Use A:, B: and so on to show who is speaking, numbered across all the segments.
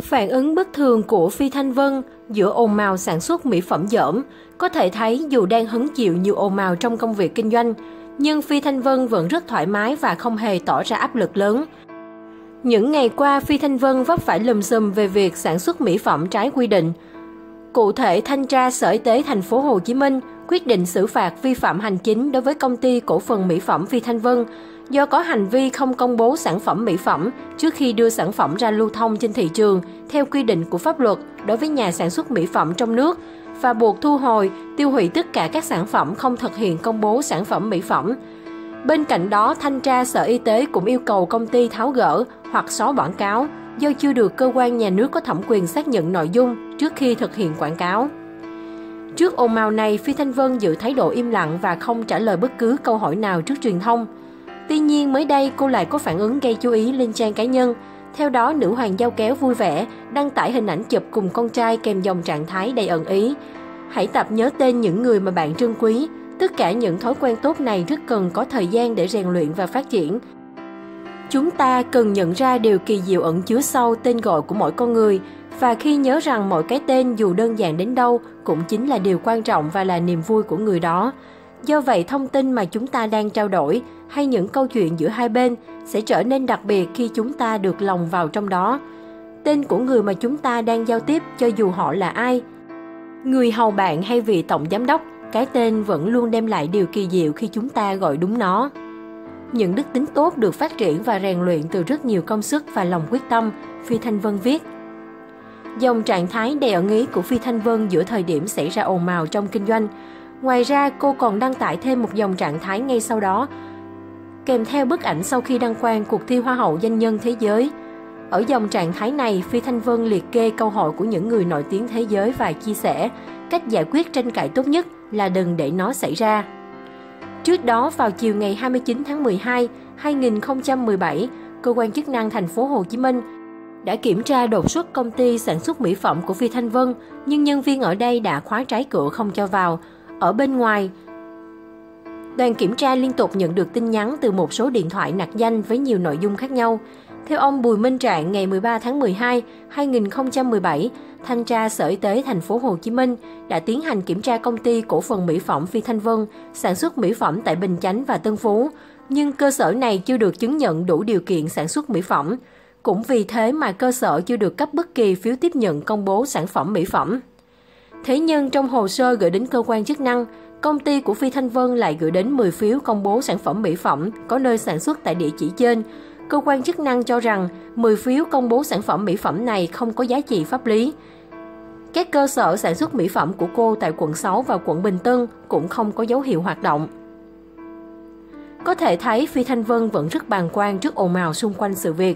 A: Phản ứng bất thường của Phi Thanh Vân giữa ồn ào sản xuất mỹ phẩm dởm. Có thể thấy dù đang hứng chịu nhiều ồn ào trong công việc kinh doanh, nhưng Phi Thanh Vân vẫn rất thoải mái và không hề tỏ ra áp lực lớn. Những ngày qua, Phi Thanh Vân vấp phải lùm xùm về việc sản xuất mỹ phẩm trái quy định. Cụ thể, Thanh tra Sở Y tế Thành phố Hồ Chí Minh quyết định xử phạt vi phạm hành chính đối với công ty cổ phần mỹ phẩm Phi Thanh Vân do có hành vi không công bố sản phẩm mỹ phẩm trước khi đưa sản phẩm ra lưu thông trên thị trường theo quy định của pháp luật đối với nhà sản xuất mỹ phẩm trong nước và buộc thu hồi, tiêu hủy tất cả các sản phẩm không thực hiện công bố sản phẩm mỹ phẩm. Bên cạnh đó, Thanh tra Sở Y tế cũng yêu cầu công ty tháo gỡ hoặc xóa quảng cáo do chưa được cơ quan nhà nước có thẩm quyền xác nhận nội dung trước khi thực hiện quảng cáo. Trước ồn ào này, Phi Thanh Vân giữ thái độ im lặng và không trả lời bất cứ câu hỏi nào trước truyền thông. Tuy nhiên, mới đây cô lại có phản ứng gây chú ý lên trang cá nhân. Theo đó, nữ hoàng dao kéo vui vẻ đăng tải hình ảnh chụp cùng con trai kèm dòng trạng thái đầy ẩn ý. Hãy tập nhớ tên những người mà bạn trân quý. Tất cả những thói quen tốt này rất cần có thời gian để rèn luyện và phát triển. Chúng ta cần nhận ra điều kỳ diệu ẩn chứa sau tên gọi của mỗi con người, và khi nhớ rằng mỗi cái tên dù đơn giản đến đâu cũng chính là điều quan trọng và là niềm vui của người đó. Do vậy, thông tin mà chúng ta đang trao đổi hay những câu chuyện giữa hai bên sẽ trở nên đặc biệt khi chúng ta được lồng vào trong đó. Tên của người mà chúng ta đang giao tiếp, cho dù họ là ai, người hầu bạn hay vị tổng giám đốc, cái tên vẫn luôn đem lại điều kỳ diệu khi chúng ta gọi đúng nó. Những đức tính tốt được phát triển và rèn luyện từ rất nhiều công sức và lòng quyết tâm, Phi Thanh Vân viết. Dòng trạng thái đầy ẩn ý của Phi Thanh Vân giữa thời điểm xảy ra ồn ào trong kinh doanh. Ngoài ra, cô còn đăng tải thêm một dòng trạng thái ngay sau đó, kèm theo bức ảnh sau khi đăng quang cuộc thi Hoa hậu Doanh nhân Thế giới. Ở dòng trạng thái này, Phi Thanh Vân liệt kê câu hỏi của những người nổi tiếng thế giới và chia sẻ cách giải quyết tranh cãi tốt nhất là đừng để nó xảy ra. Trước đó, vào chiều ngày 29 tháng 12, 2017, cơ quan chức năng thành phố Hồ Chí Minh đã kiểm tra đột xuất công ty sản xuất mỹ phẩm của Phi Thanh Vân, nhưng nhân viên ở đây đã khóa trái cửa không cho vào. Ở bên ngoài, đoàn kiểm tra liên tục nhận được tin nhắn từ một số điện thoại nặc danh với nhiều nội dung khác nhau. Theo ông Bùi Minh Trạng, ngày 13 tháng 12, 2017, Thanh tra Sở Y tế Thành phố Hồ Chí Minh đã tiến hành kiểm tra công ty cổ phần mỹ phẩm Phi Thanh Vân sản xuất mỹ phẩm tại Bình Chánh và Tân Phú, nhưng cơ sở này chưa được chứng nhận đủ điều kiện sản xuất mỹ phẩm. Cũng vì thế mà cơ sở chưa được cấp bất kỳ phiếu tiếp nhận công bố sản phẩm mỹ phẩm. Thế nhưng trong hồ sơ gửi đến cơ quan chức năng, công ty của Phi Thanh Vân lại gửi đến 10 phiếu công bố sản phẩm mỹ phẩm có nơi sản xuất tại địa chỉ trên. Cơ quan chức năng cho rằng 10 phiếu công bố sản phẩm mỹ phẩm này không có giá trị pháp lý. Các cơ sở sản xuất mỹ phẩm của cô tại quận 6 và quận Bình Tân cũng không có dấu hiệu hoạt động. Có thể thấy Phi Thanh Vân vẫn rất bàng quan trước ồn ào xung quanh sự việc.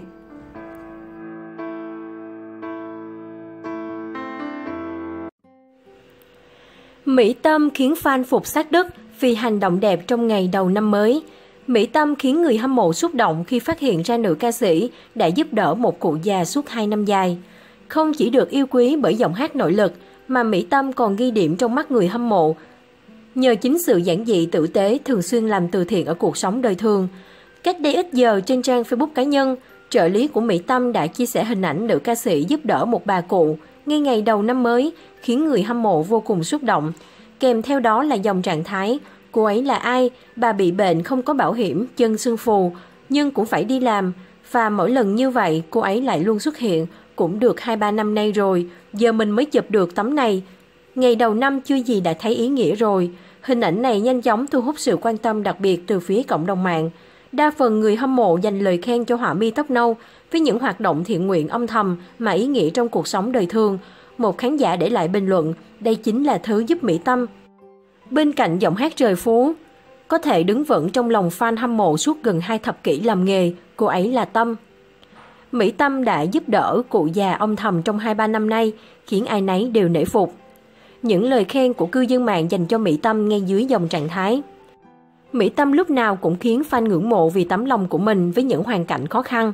A: Mỹ Tâm khiến fan phục sát đất vì hành động đẹp trong ngày đầu năm mới. Mỹ Tâm khiến người hâm mộ xúc động khi phát hiện ra nữ ca sĩ đã giúp đỡ một cụ già suốt 2 năm dài. Không chỉ được yêu quý bởi giọng hát nội lực, mà Mỹ Tâm còn ghi điểm trong mắt người hâm mộ nhờ chính sự giản dị tử tế, thường xuyên làm từ thiện ở cuộc sống đời thường. Cách đây ít giờ, trên trang Facebook cá nhân, trợ lý của Mỹ Tâm đã chia sẻ hình ảnh nữ ca sĩ giúp đỡ một bà cụ ngay ngày đầu năm mới, khiến người hâm mộ vô cùng xúc động. Kèm theo đó là dòng trạng thái: cô ấy là ai? Bà bị bệnh, không có bảo hiểm, chân sưng phù, nhưng cũng phải đi làm. Và mỗi lần như vậy, cô ấy lại luôn xuất hiện, cũng được 2-3 năm nay rồi, giờ mình mới chụp được tấm này. Ngày đầu năm chưa gì đã thấy ý nghĩa rồi. Hình ảnh này nhanh chóng thu hút sự quan tâm đặc biệt từ phía cộng đồng mạng. Đa phần người hâm mộ dành lời khen cho họa mi tóc nâu với những hoạt động thiện nguyện âm thầm mà ý nghĩa trong cuộc sống đời thường. Một khán giả để lại bình luận, đây chính là thứ giúp Mỹ Tâm. Bên cạnh giọng hát trời phú, có thể đứng vững trong lòng fan hâm mộ suốt gần 2 thập kỷ làm nghề, cô ấy là Tâm. Mỹ Tâm đã giúp đỡ cụ già âm thầm trong 2-3 năm nay, khiến ai nấy đều nể phục. Những lời khen của cư dân mạng dành cho Mỹ Tâm ngay dưới dòng trạng thái: Mỹ Tâm lúc nào cũng khiến fan ngưỡng mộ vì tấm lòng của mình với những hoàn cảnh khó khăn.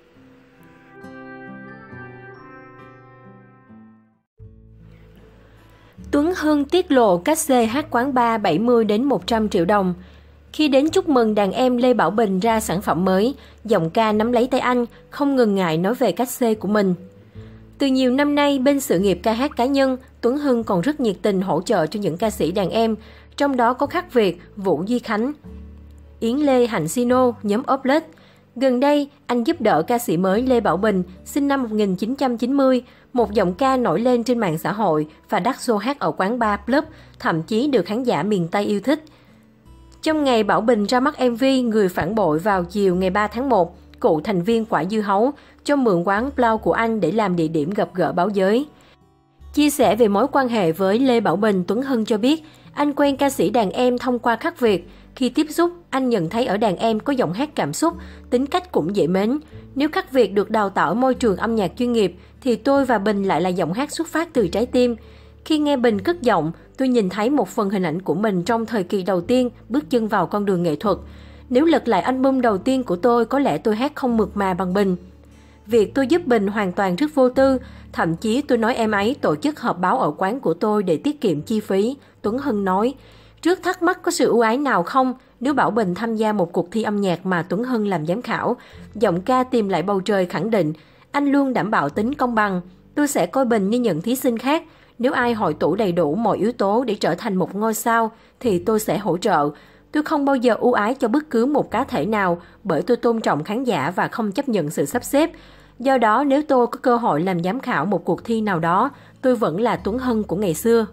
A: Tuấn Hưng tiết lộ cách xê hát quán bar 70 đến 100 triệu đồng. Khi đến chúc mừng đàn em Lê Bảo Bình ra sản phẩm mới, giọng ca nắm lấy tay anh, không ngần ngại nói về cách xê của mình. Từ nhiều năm nay, bên sự nghiệp ca hát cá nhân, Tuấn Hưng còn rất nhiệt tình hỗ trợ cho những ca sĩ đàn em, trong đó có Khắc Việt, Vũ Duy Khánh, Yến Lê, Hạnh Sino, nhóm Oblet. Gần đây, anh giúp đỡ ca sĩ mới Lê Bảo Bình, sinh năm 1990, một giọng ca nổi lên trên mạng xã hội và đắt show hát ở quán bar, club, thậm chí được khán giả miền Tây yêu thích. Trong ngày Bảo Bình ra mắt MV Người Phản Bội vào chiều ngày 3 tháng 1, cựu thành viên Quả Dưa Hấu cho mượn quán Blau của anh để làm địa điểm gặp gỡ báo giới. Chia sẻ về mối quan hệ với Lê Bảo Bình, Tuấn Hưng cho biết anh quen ca sĩ đàn em thông qua Khắc Việt. Khi tiếp xúc, anh nhận thấy ở đàn em có giọng hát cảm xúc, tính cách cũng dễ mến. Nếu Khắc Việt được đào tạo ở môi trường âm nhạc chuyên nghiệp, thì tôi và Bình lại là giọng hát xuất phát từ trái tim. Khi nghe Bình cất giọng, tôi nhìn thấy một phần hình ảnh của mình trong thời kỳ đầu tiên bước chân vào con đường nghệ thuật. Nếu lật lại album đầu tiên của tôi, có lẽ tôi hát không mượt mà bằng Bình. Việc tôi giúp Bình hoàn toàn rất vô tư, thậm chí tôi nói em ấy tổ chức họp báo ở quán của tôi để tiết kiệm chi phí, Tuấn Hưng nói. Trước thắc mắc có sự ưu ái nào không nếu Bảo Bình tham gia một cuộc thi âm nhạc mà Tuấn Hưng làm giám khảo, giọng ca Tìm Lại Bầu Trời khẳng định, anh luôn đảm bảo tính công bằng. Tôi sẽ coi Bình như những thí sinh khác. Nếu ai hội tụ đầy đủ mọi yếu tố để trở thành một ngôi sao, thì tôi sẽ hỗ trợ. Tôi không bao giờ ưu ái cho bất cứ một cá thể nào bởi tôi tôn trọng khán giả và không chấp nhận sự sắp xếp. Do đó, nếu tôi có cơ hội làm giám khảo một cuộc thi nào đó, tôi vẫn là Tuấn Hưng của ngày xưa.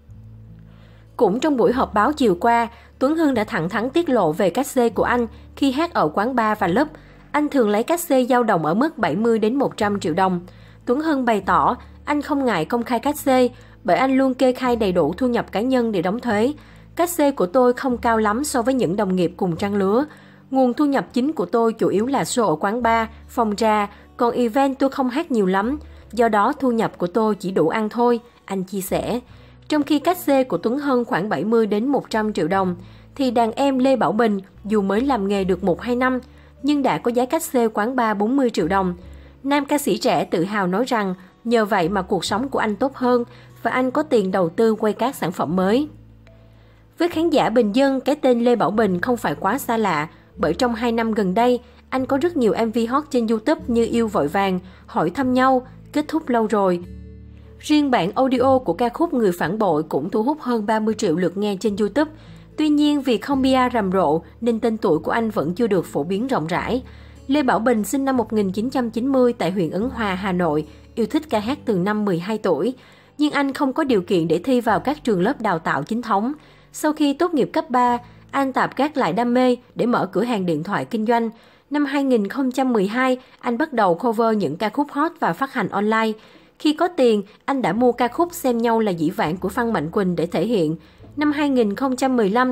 A: Cũng trong buổi họp báo chiều qua, Tuấn Hưng đã thẳng thắn tiết lộ về cách xê của anh khi hát ở quán bar và club. Anh thường lấy cách xê dao động ở mức 70 đến 100 triệu đồng. Tuấn Hưng bày tỏ anh không ngại công khai cách xê bởi anh luôn kê khai đầy đủ thu nhập cá nhân để đóng thuế. Cách xê của tôi không cao lắm so với những đồng nghiệp cùng trang lứa. Nguồn thu nhập chính của tôi chủ yếu là show ở quán bar, phòng trà, còn event tôi không hát nhiều lắm. Do đó thu nhập của tôi chỉ đủ ăn thôi, anh chia sẻ. Trong khi cách xê của Tuấn Hưng khoảng 70 đến 100 triệu đồng, thì đàn em Lê Bảo Bình dù mới làm nghề được 1-2 năm, nhưng đã có giá cách xê quán bar 40 triệu đồng. Nam ca sĩ trẻ tự hào nói rằng nhờ vậy mà cuộc sống của anh tốt hơn và anh có tiền đầu tư quay các sản phẩm mới. Với khán giả bình dân, cái tên Lê Bảo Bình không phải quá xa lạ, bởi trong 2 năm gần đây, anh có rất nhiều MV hot trên YouTube như Yêu Vội Vàng, Hỏi Thăm Nhau, Kết Thúc Lâu Rồi. Riêng bản audio của ca khúc Người Phản Bội cũng thu hút hơn 30 triệu lượt nghe trên YouTube. Tuy nhiên, vì không PR rầm rộ nên tên tuổi của anh vẫn chưa được phổ biến rộng rãi. Lê Bảo Bình sinh năm 1990 tại huyện Ứng Hòa, Hà Nội, yêu thích ca hát từ năm 12 tuổi. Nhưng anh không có điều kiện để thi vào các trường lớp đào tạo chính thống. Sau khi tốt nghiệp cấp 3, anh tạm gác lại đam mê để mở cửa hàng điện thoại kinh doanh. Năm 2012, anh bắt đầu cover những ca khúc hot và phát hành online. Khi có tiền, anh đã mua ca khúc Xem Nhau Là Dĩ Vãng của Phan Mạnh Quỳnh để thể hiện. Năm 2015,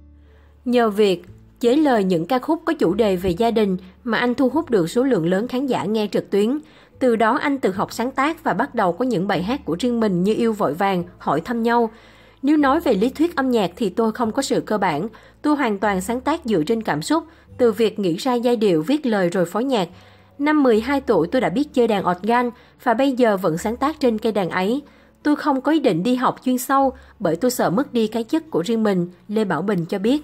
A: nhờ việc chế lời những ca khúc có chủ đề về gia đình mà anh thu hút được số lượng lớn khán giả nghe trực tuyến. Từ đó anh tự học sáng tác và bắt đầu có những bài hát của riêng mình như Yêu Vội Vàng, Hỏi Thăm Nhau. Nếu nói về lý thuyết âm nhạc thì tôi không có sự cơ bản. Tôi hoàn toàn sáng tác dựa trên cảm xúc, từ việc nghĩ ra giai điệu, viết lời rồi phối nhạc. Năm 12 tuổi tôi đã biết chơi đàn organ và bây giờ vẫn sáng tác trên cây đàn ấy. Tôi không có ý định đi học chuyên sâu bởi tôi sợ mất đi cái chất của riêng mình, Lê Bảo Bình cho biết.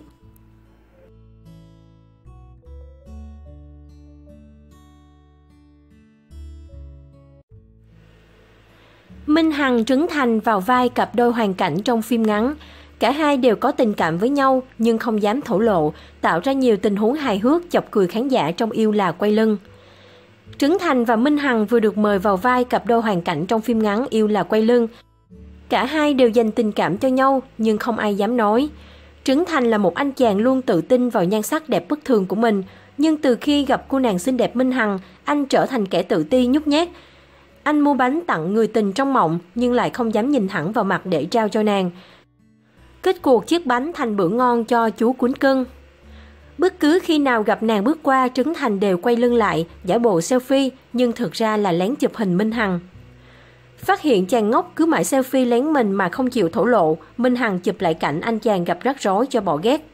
A: Minh Hằng, Trấn Thành vào vai cặp đôi hoàn cảnh trong phim ngắn. Cả hai đều có tình cảm với nhau nhưng không dám thổ lộ, tạo ra nhiều tình huống hài hước chọc cười khán giả trong Yêu Là Quay Lưng. Trấn Thành và Minh Hằng vừa được mời vào vai cặp đôi hoàn cảnh trong phim ngắn Yêu Là Quay Lưng. Cả hai đều dành tình cảm cho nhau nhưng không ai dám nói. Trấn Thành là một anh chàng luôn tự tin vào nhan sắc đẹp bất thường của mình, nhưng từ khi gặp cô nàng xinh đẹp Minh Hằng, anh trở thành kẻ tự ti nhút nhát. Anh mua bánh tặng người tình trong mộng nhưng lại không dám nhìn thẳng vào mặt để trao cho nàng. Kết cuộc chiếc bánh thành bữa ngon cho chú cún cưng. Bất cứ khi nào gặp nàng bước qua, Trấn Thành đều quay lưng lại, giả bộ selfie nhưng thực ra là lén chụp hình Minh Hằng. Phát hiện chàng ngốc cứ mãi selfie lén mình mà không chịu thổ lộ, Minh Hằng chụp lại cảnh anh chàng gặp rắc rối cho bỏ ghét.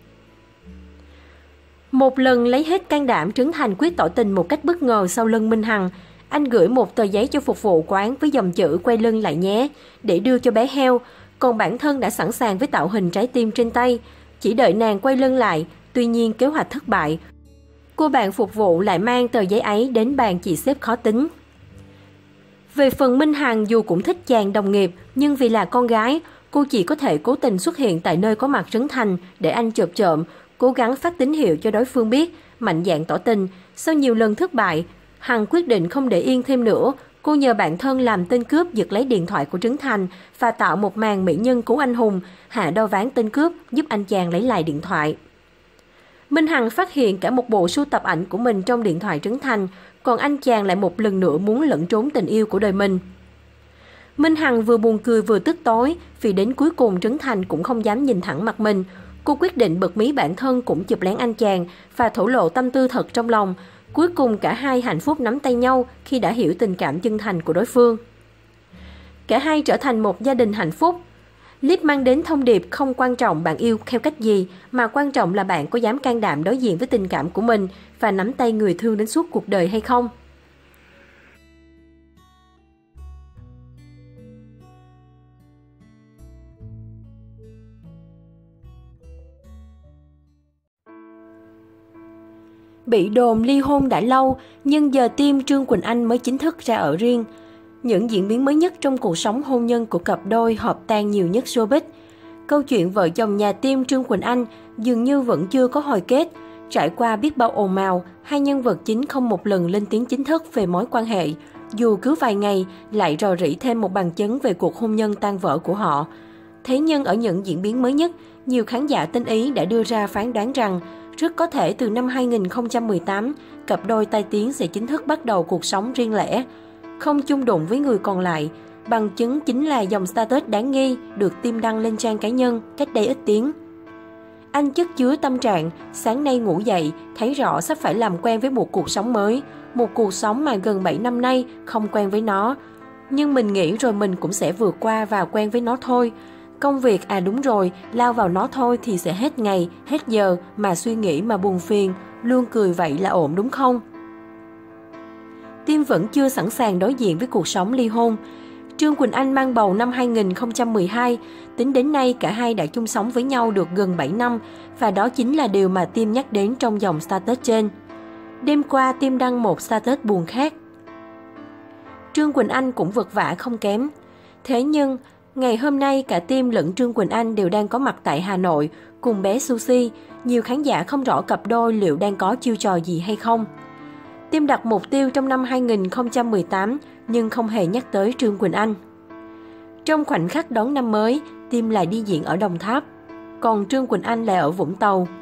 A: Một lần lấy hết can đảm, Trấn Thành quyết tỏ tình một cách bất ngờ sau lưng Minh Hằng. Anh gửi một tờ giấy cho phục vụ quán với dòng chữ quay lưng lại nhé, để đưa cho bé heo, còn bản thân đã sẵn sàng với tạo hình trái tim trên tay. Chỉ đợi nàng quay lưng lại, tuy nhiên kế hoạch thất bại. Cô bạn phục vụ lại mang tờ giấy ấy đến bàn chị sếp khó tính. Về phần Minh Hằng, dù cũng thích chàng đồng nghiệp, nhưng vì là con gái, cô chỉ có thể cố tình xuất hiện tại nơi có mặt Trấn Thành để anh chộp chộm, cố gắng phát tín hiệu cho đối phương biết, mạnh dạn tỏ tình. Sau nhiều lần thất bại, Hằng quyết định không để yên thêm nữa. Cô nhờ bạn thân làm tên cướp giật lấy điện thoại của Trấn Thành và tạo một màn mỹ nhân cứu anh hùng, hạ đo ván tên cướp giúp anh chàng lấy lại điện thoại. Minh Hằng phát hiện cả một bộ sưu tập ảnh của mình trong điện thoại Trấn Thành, còn anh chàng lại một lần nữa muốn lẩn trốn tình yêu của đời mình. Minh Hằng vừa buồn cười vừa tức tối, vì đến cuối cùng Trấn Thành cũng không dám nhìn thẳng mặt mình. Cô quyết định bật mí bản thân cũng chụp lén anh chàng và thổ lộ tâm tư thật trong lòng. Cuối cùng cả hai hạnh phúc nắm tay nhau khi đã hiểu tình cảm chân thành của đối phương. Cả hai trở thành một gia đình hạnh phúc. Clip mang đến thông điệp không quan trọng bạn yêu theo cách gì, mà quan trọng là bạn có dám can đảm đối diện với tình cảm của mình và nắm tay người thương đến suốt cuộc đời hay không. Bị đồn ly hôn đã lâu, nhưng giờ team Trương Quỳnh Anh mới chính thức ra ở riêng. Những diễn biến mới nhất trong cuộc sống hôn nhân của cặp đôi hợp tan nhiều nhất showbiz. Câu chuyện vợ chồng nhà team Trương Quỳnh Anh dường như vẫn chưa có hồi kết. Trải qua biết bao ồn ào, hai nhân vật chính không một lần lên tiếng chính thức về mối quan hệ. Dù cứ vài ngày lại rò rỉ thêm một bằng chứng về cuộc hôn nhân tan vỡ của họ. Thế nhưng ở những diễn biến mới nhất, nhiều khán giả tinh ý đã đưa ra phán đoán rằng rất có thể từ năm 2018, cặp đôi tai tiếng sẽ chính thức bắt đầu cuộc sống riêng lẻ, không chung đụng với người còn lại. Bằng chứng chính là dòng status đáng nghi được team đăng lên trang cá nhân cách đây ít tiếng. Anh chất chứa tâm trạng, sáng nay ngủ dậy, thấy rõ sắp phải làm quen với một cuộc sống mới, một cuộc sống mà gần 7 năm nay không quen với nó. Nhưng mình nghĩ rồi mình cũng sẽ vượt qua và quen với nó thôi. Công việc, đúng rồi, lao vào nó thôi thì sẽ hết ngày, hết giờ mà suy nghĩ mà buồn phiền, luôn cười vậy là ổn đúng không? Team vẫn chưa sẵn sàng đối diện với cuộc sống ly hôn. Trương Quỳnh Anh mang bầu năm 2012, tính đến nay cả hai đã chung sống với nhau được gần 7 năm và đó chính là điều mà team nhắc đến trong dòng status trên. Đêm qua team đăng một status buồn khác. Trương Quỳnh Anh cũng vật vã không kém. Thế nhưng, ngày hôm nay cả team lẫn Trương Quỳnh Anh đều đang có mặt tại Hà Nội cùng bé Sushi. Nhiều khán giả không rõ cặp đôi liệu đang có chiêu trò gì hay không. Team đặt mục tiêu trong năm 2018 nhưng không hề nhắc tới Trương Quỳnh Anh. Trong khoảnh khắc đón năm mới, team lại đi diễn ở Đồng Tháp, còn Trương Quỳnh Anh lại ở Vũng Tàu.